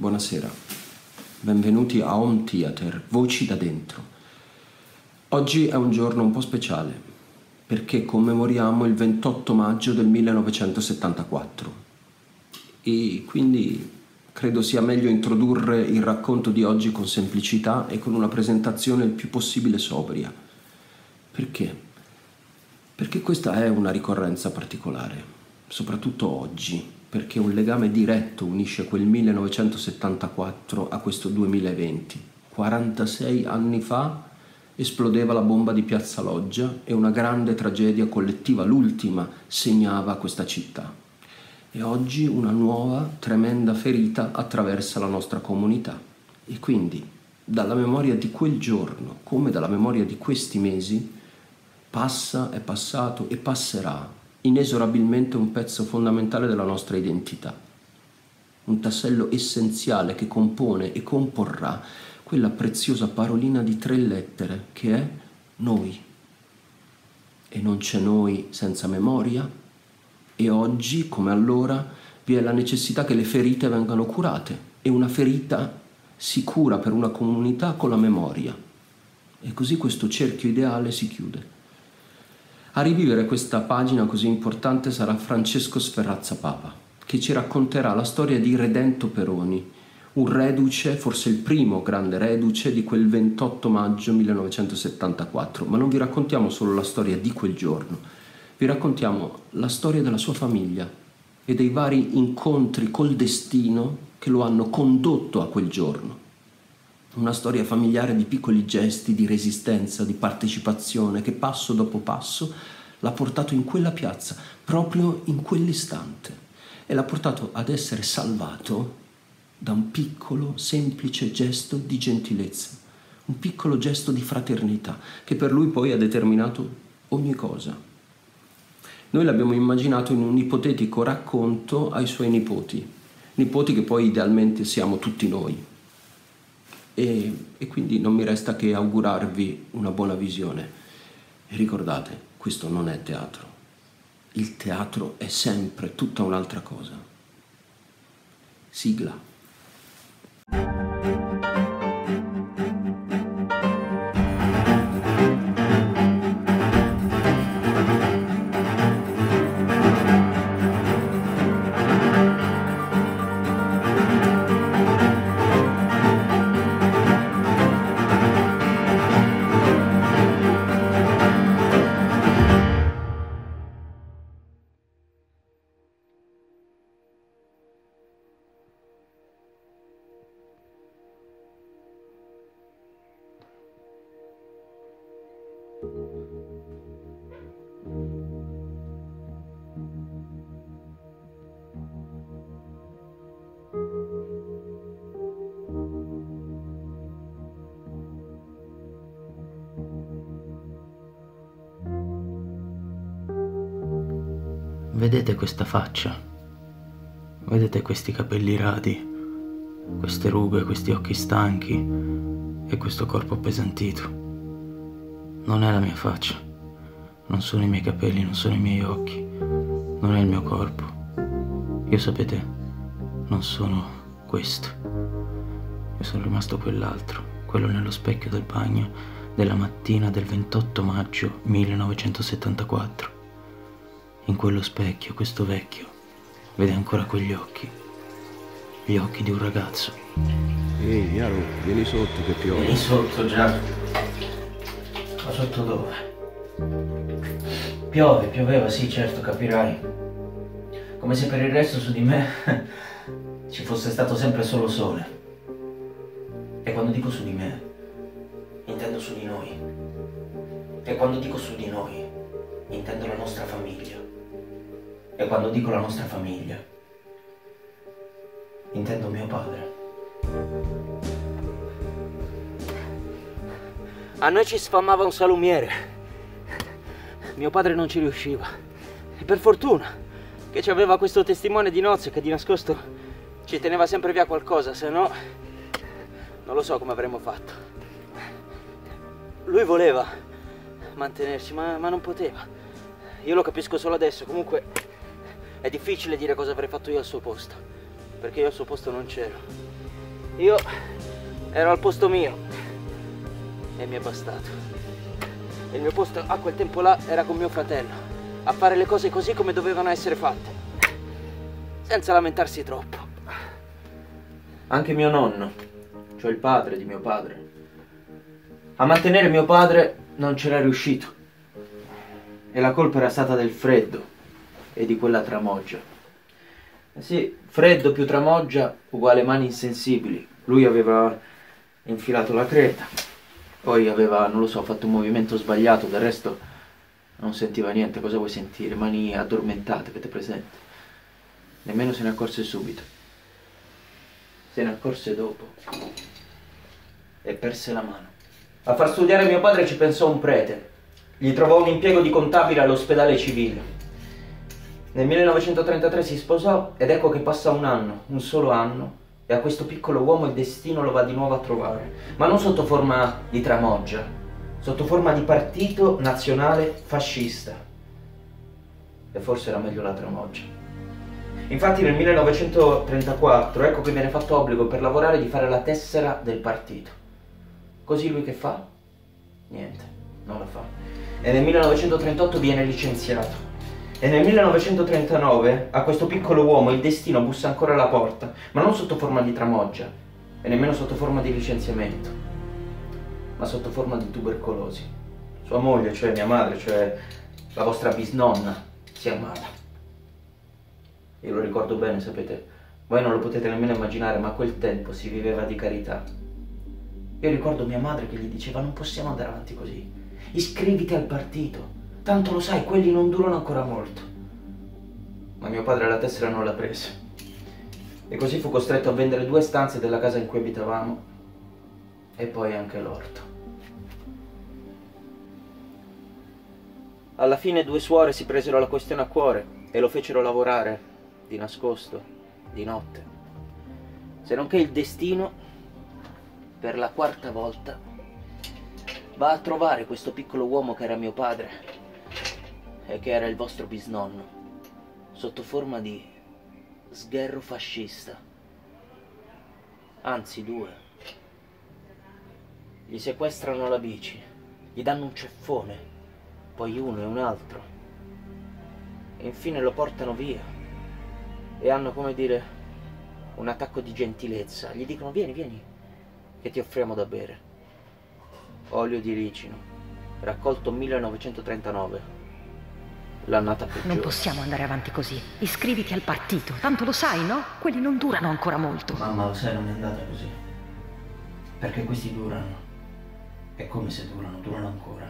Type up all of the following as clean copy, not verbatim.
buonasera. Benvenuti a Home Theater, Voci da dentro. Oggi è un giorno un po' speciale, perché commemoriamo il 28 maggio del 1974. E quindi credo sia meglio introdurre il racconto di oggi con semplicità e con una presentazione il più possibile sobria. Perché? Perché questa è una ricorrenza particolare, soprattutto oggi, perché un legame diretto unisce quel 1974 a questo 2020. 46 anni fa esplodeva la bomba di Piazza Loggia e una grande tragedia collettiva, l'ultima, segnava questa città. E oggi una nuova, tremenda ferita attraversa la nostra comunità. E quindi, dalla memoria di quel giorno, come dalla memoria di questi mesi, passa, è passato e passerà inesorabilmente un pezzo fondamentale della nostra identità, un tassello essenziale che compone e comporrà quella preziosa parolina di 3 lettere che è noi. E non c'è noi senza memoria, e oggi, come allora, vi è la necessità che le ferite vengano curate, e una ferita si cura per una comunità con la memoria. E così questo cerchio ideale si chiude. A rivivere questa pagina così importante sarà Francesco Sferrazza Papa, che ci racconterà la storia di Redento Peroni, un reduce, forse il primo grande reduce di quel 28 maggio 1974. Ma non vi raccontiamo solo la storia di quel giorno, vi raccontiamo la storia della sua famiglia e dei vari incontri col destino che lo hanno condotto a quel giorno. Una storia familiare di piccoli gesti, di resistenza, di partecipazione che passo dopo passo l'ha portato in quella piazza, proprio in quell'istante, e l'ha portato ad essere salvato da un piccolo, semplice gesto di gentilezza, un piccolo gesto di fraternità che per lui poi ha determinato ogni cosa. Noi l'abbiamo immaginato in un ipotetico racconto ai suoi nipoti che poi idealmente siamo tutti noi. E quindi non mi resta che augurarvi una buona visione. E ricordate, questo non è teatro. Il teatro è sempre tutta un'altra cosa. Sigla. Vedete questa faccia? Vedete questi capelli radi, queste rughe, questi occhi stanchi e questo corpo appesantito? Non è la mia faccia, non sono i miei capelli, non sono i miei occhi, non è il mio corpo. Io, sapete, non sono questo. Io sono rimasto quell'altro, quello nello specchio del bagno della mattina del 28 maggio 1974. In quello specchio, questo vecchio vede ancora quegli occhi, gli occhi di un ragazzo. Ehi, Yaro, vieni sotto che piove. Vieni sotto già. Ma sotto dove? Pioveva, sì, certo, capirai. Come se per il resto su di me ci fosse stato sempre solo sole. E quando dico su di me, intendo su di noi. E quando dico su di noi, intendo la nostra famiglia. E quando dico la nostra famiglia, intendo mio padre. A noi ci sfamava un salumiere. Mio padre non ci riusciva. E per fortuna che ci aveva questo testimone di nozze che di nascosto ci teneva sempre via qualcosa, se no non lo so come avremmo fatto. Lui voleva mantenerci, ma non poteva. Io lo capisco solo adesso. Comunque è difficile dire cosa avrei fatto io al suo posto, perché io al suo posto non c'ero. Io ero al posto mio e mi è bastato. Il mio posto a quel tempo là era con mio fratello, a fare le cose così come dovevano essere fatte, senza lamentarsi troppo. Anche mio nonno, cioè il padre di mio padre, a mantenere mio padre non c'era riuscito. E la colpa era stata del freddo e di quella tramoggia. Sì, freddo più tramoggia uguale mani insensibili. Lui aveva infilato la creta, poi aveva, non lo so, fatto un movimento sbagliato, del resto non sentiva niente. Cosa vuoi sentire? Mani addormentate, avete presente? Nemmeno se ne accorse subito. Se ne accorse dopo e perse la mano. A far studiare mio padre ci pensò un prete. Gli trovò un impiego di contabile all'ospedale civile. Nel 1933 si sposò ed ecco che passa un anno, un solo anno, e a questo piccolo uomo il destino lo va di nuovo a trovare. Ma non sotto forma di tramoggia, sotto forma di partito nazionale fascista. E forse era meglio la tramoggia. Infatti nel 1934 ecco che viene fatto obbligo per lavorare di fare la tessera del partito. Così lui che fa? Niente, non la fa. E nel 1938 viene licenziato. E nel 1939 a questo piccolo uomo il destino bussa ancora alla porta, ma non sotto forma di tramoggia e nemmeno sotto forma di licenziamento, ma sotto forma di tubercolosi. Sua moglie, cioè mia madre, cioè la vostra bisnonna, si ammala. Io lo ricordo bene, sapete, voi non lo potete nemmeno immaginare, ma a quel tempo si viveva di carità. Io ricordo mia madre che gli diceva: non possiamo andare avanti così, iscriviti al partito, tanto lo sai, quelli non durano ancora molto. Ma mio padre la tessera non la prese e così fu costretto a vendere 2 stanze della casa in cui abitavamo e poi anche l'orto. Alla fine 2 suore si presero la questione a cuore e lo fecero lavorare di nascosto, di notte. Se non che il destino, per la 4ª volta, va a trovare questo piccolo uomo che era mio padre e che era il vostro bisnonno, sotto forma di sgherro fascista. Anzi, 2. Gli sequestrano la bici, gli danno un ceffone, poi uno e un altro, e infine lo portano via. E hanno, come dire, un attacco di gentilezza. Gli dicono: vieni, vieni, che ti offriamo da bere. Olio di ricino, raccolto 1939, l'annata peggiore. Non possiamo andare avanti così. Iscriviti al partito, tanto lo sai, no? Quelli non durano ancora molto. Mamma, lo sai, non è andata così. Perché questi durano. È come se durano ancora.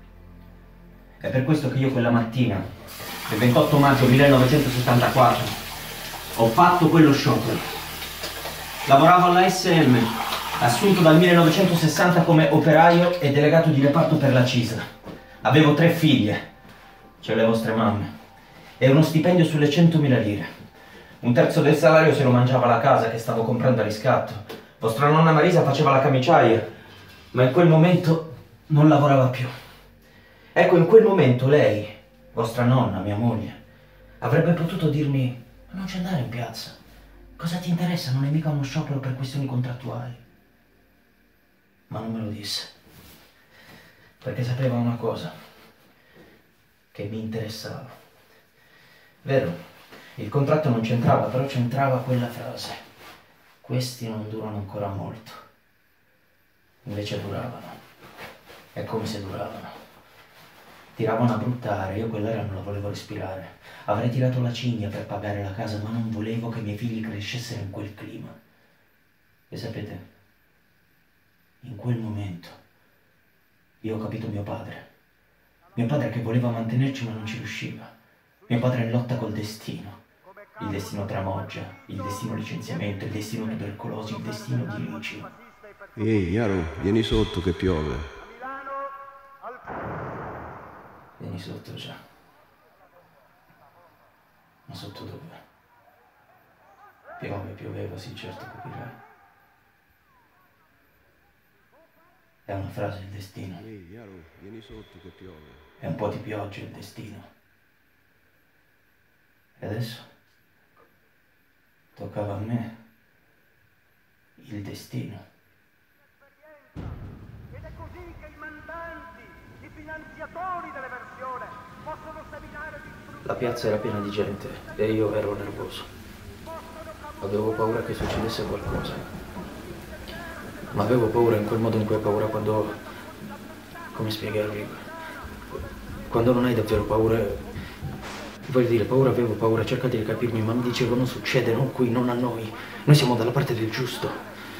È per questo che io quella mattina, il 28 maggio 1974, ho fatto quello sciopero. Lavoravo alla SM, assunto dal 1960 come operaio e delegato di reparto per la CISA. Avevo 3 figlie, cioè le vostre mamme, e uno stipendio sulle 100.000 lire. 1/3 del salario se lo mangiava la casa che stavo comprando a riscatto. Vostra nonna Marisa faceva la camiciaia, ma in quel momento non lavorava più. Ecco, in quel momento lei, vostra nonna, mia moglie, avrebbe potuto dirmi: ma non c'è andare in piazza, cosa ti interessa, non è mica uno sciopero per questioni contrattuali. Ma non me lo disse, perché sapeva una cosa, che mi interessava. Vero, il contratto non c'entrava, però c'entrava quella frase: questi non durano ancora molto. Invece duravano, è come se duravano. Tiravano a bruttare, io quell'aria non la volevo respirare. Avrei tirato la cinghia per pagare la casa, ma non volevo che i miei figli crescessero in quel clima. E sapete, in quel momento io ho capito mio padre. Mio padre che voleva mantenerci ma non ci riusciva. Mio padre in lotta col destino. Il destino tramoggia, il destino licenziamento, il destino tubercolosi, il destino di ricino. Ehi, Yaro, vieni sotto che piove. Vieni sotto già. Ma sotto dove? Pioveva, sì, certo, capirai. È una frase il destino. Ehi, Yaro, vieni sotto che piove. È un po' di pioggia il destino. E adesso toccava a me il destino. Ed è così che i mandanti, i finanziatori dell'eversione possono seminare La piazza era piena di gente e io ero nervoso. Avevo paura che succedesse qualcosa. Ma avevo paura in quel modo in cui hai paura quando... come spiegarvi? Quando non hai davvero paura... Voglio dire, paura avevo paura, cercate di capirmi, ma mi dicevo non succede, non qui, non a noi. Noi siamo dalla parte del giusto.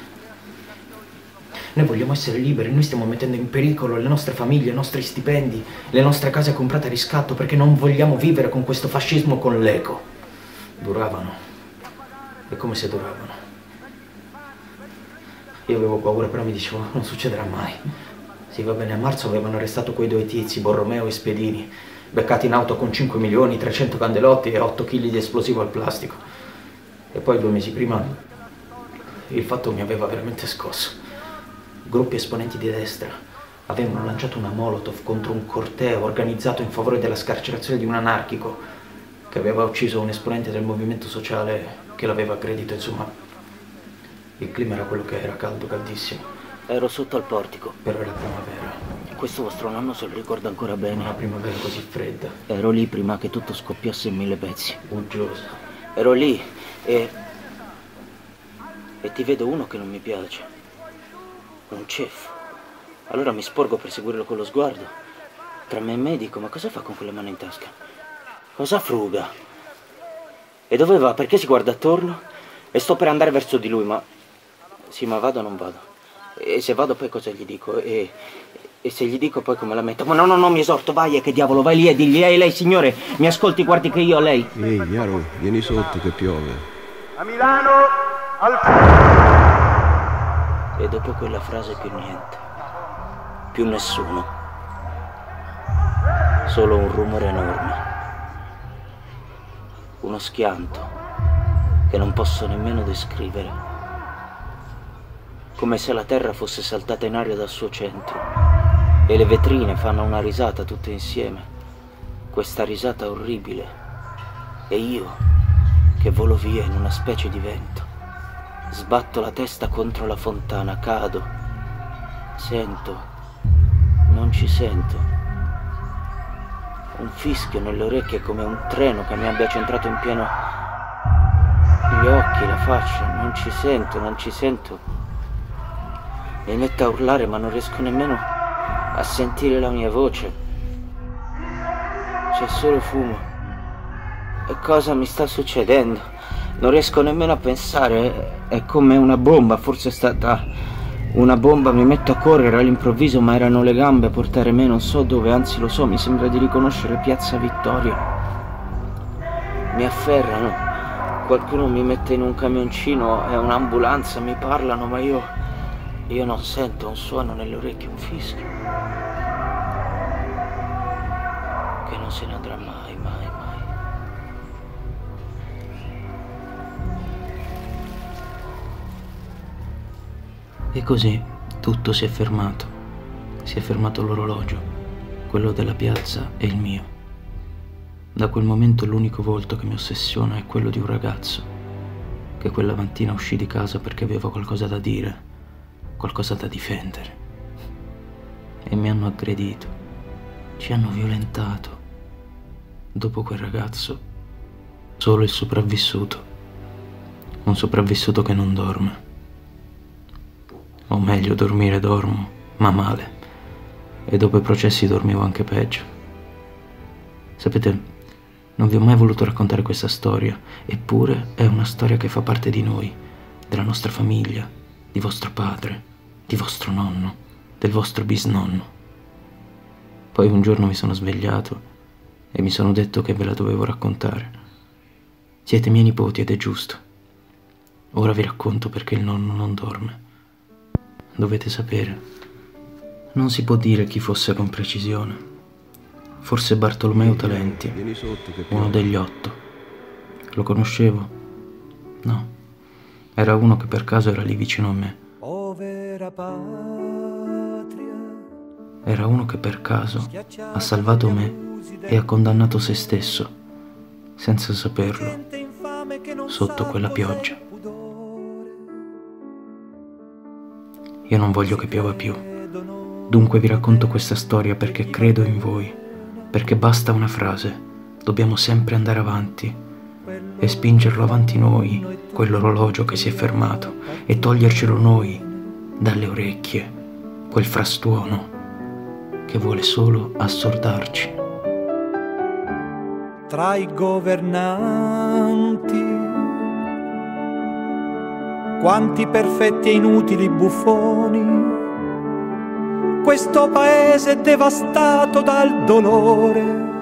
Noi vogliamo essere liberi, noi stiamo mettendo in pericolo le nostre famiglie, i nostri stipendi, le nostre case comprate a riscatto perché non vogliamo vivere con questo fascismo con l'eco. Duravano. È come se duravano. Io avevo paura, però mi dicevo non succederà mai. Sì, va bene, a marzo avevano arrestato quei due tizi, Borromeo e Spiedini, beccati in auto con 5 milioni, 300 candelotti e 8 kg di esplosivo al plastico. E poi 2 mesi prima il fatto mi aveva veramente scosso. Gruppi esponenti di destra avevano lanciato una Molotov contro un corteo organizzato in favore della scarcerazione di un anarchico che aveva ucciso un esponente del movimento sociale che l'aveva aggredito. Insomma, il clima era quello che era, caldo, caldissimo. Ero sotto al portico. Però era primavera. Questo vostro nonno se lo ricorda ancora bene. Una primavera così fredda. Ero lì prima che tutto scoppiasse in 1000 pezzi. Uggiosa. Ero lì e ti vedo uno che non mi piace. Un ceffo. Allora mi sporgo per seguirlo con lo sguardo. Tra me e me dico, ma cosa fa con quella mano in tasca? Cosa fruga? E dove va? Perché si guarda attorno? E sto per andare verso di lui, ma... Sì, ma vado o non vado? E se vado poi cosa gli dico? E se gli dico poi come la metto? Ma no, mi esorto, vai, e che diavolo, vai lì e digli, lei signore, mi ascolti, guardi che io a lei. Ehi, Iaro, vieni sotto che piove. a Milano al... E dopo quella frase più niente, più nessuno, solo un rumore enorme, uno schianto che non posso nemmeno descrivere, come se la terra fosse saltata in aria dal suo centro e le vetrine fanno una risata tutte insieme, questa risata orribile, e io che volo via in una specie di vento, sbatto la testa contro la fontana, cado, sento, non ci sento, un fischio nelle orecchie come un treno che mi abbia centrato in pieno gli occhi, la faccia, non ci sento, mi metto a urlare ma non riesco nemmeno a sentire la mia voce, c'è solo fumo. E cosa mi sta succedendo? Non riesco nemmeno a pensare, è come una bomba, forse è stata una bomba, mi metto a correre all'improvviso, ma erano le gambe a portare me non so dove, anzi lo so, mi sembra di riconoscere Piazza Vittoria. Mi afferrano, qualcuno mi mette in un camioncino, è un'ambulanza, mi parlano, ma io non sento un suono nelle orecchie, un fischio che non se ne andrà mai. E così tutto si è fermato. Si è fermato l'orologio, quello della piazza e il mio. Da quel momento l'unico volto che mi ossessiona è quello di un ragazzo che quella mattina uscì di casa perché aveva qualcosa da dire, qualcosa da difendere. E mi hanno aggredito, ci hanno violentato. Dopo quel ragazzo, solo il sopravvissuto. Un sopravvissuto che non dorme. O meglio, dormire dormo, ma male. E dopo i processi dormivo anche peggio. Sapete, non vi ho mai voluto raccontare questa storia, eppure è una storia che fa parte di noi, della nostra famiglia, di vostro padre, di vostro nonno, del vostro bisnonno. Poi un giorno mi sono svegliato e mi sono detto che ve la dovevo raccontare. Siete miei nipoti ed è giusto. Ora vi racconto perché il nonno non dorme. Dovete sapere, non si può dire chi fosse con precisione. Forse Bartolomeo Talenti, uno degli 8. Lo conoscevo? No, era uno che per caso era lì vicino a me. Era uno che per caso ha salvato me e ha condannato se stesso, senza saperlo, sotto quella pioggia. Io non voglio che piova più. Dunque vi racconto questa storia perché credo in voi, perché basta una frase. Dobbiamo sempre andare avanti e spingerlo avanti noi, quell'orologio che si è fermato, e togliercelo noi dalle orecchie, quel frastuono che vuole solo assordarci. Tra i governanti, quanti perfetti e inutili buffoni, questo paese è devastato dal dolore,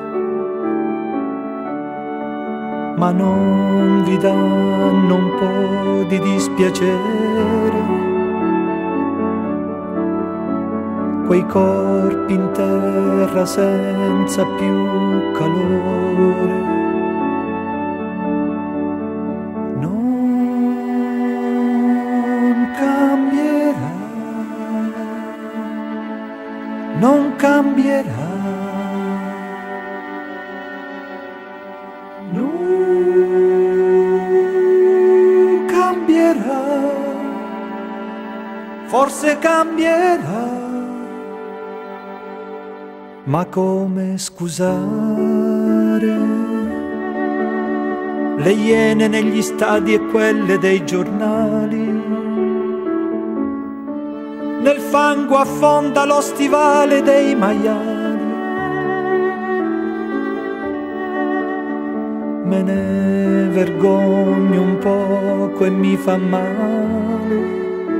ma non vi danno un po' di dispiacere quei corpi in terra senza più calore? Non cambierà, non cambierà, non cambierà, forse cambierà. Ma come scusare le iene negli stadi e quelle dei giornali? Nel fango affonda lo stivale dei maiali. Me ne vergogno un poco e mi fa male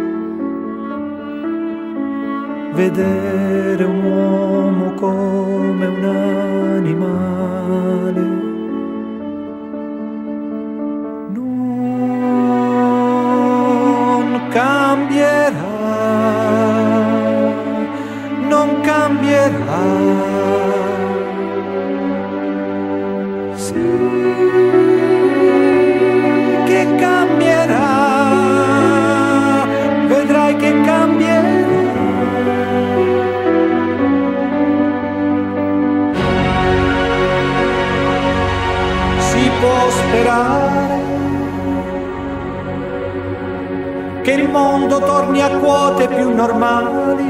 vedere un uomo come un animale. Non cambierà, non cambierà. Sì, che cambierà, vedrai che cambierà. Può sperare che il mondo torni a quote più normali,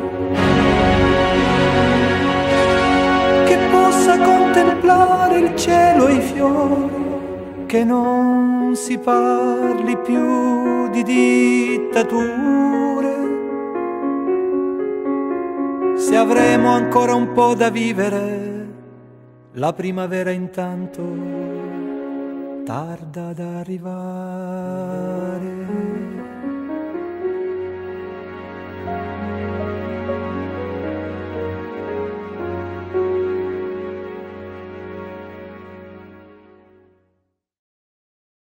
che possa contemplare il cielo e i fiori, che non si parli più di dittature. Se avremo ancora un po' da vivere, la primavera intanto tarda ad arrivare.